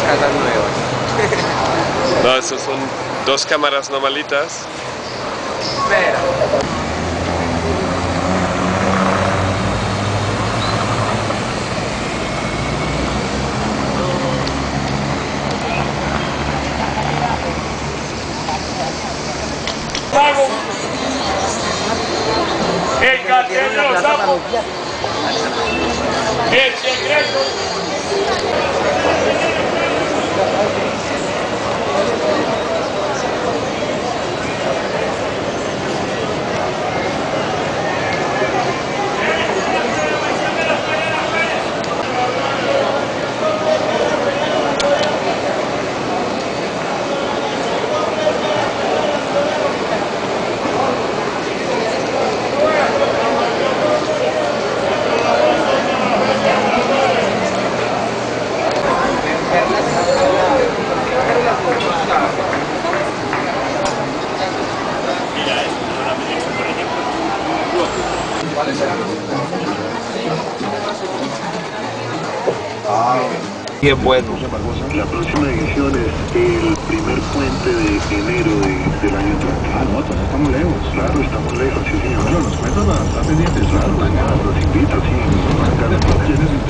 casas nuevas. No, esas son dos cámaras normalitas. Espera. El cartel de los sapos. El secreto. Bien bueno. La próxima edición es el primer puente de enero del año entrante. Ah, no, todavía estamos lejos. Claro, estamos lejos, sí señor. Bueno, los cuentos están pendientes, claro. Los invito, sí. ¿Tienes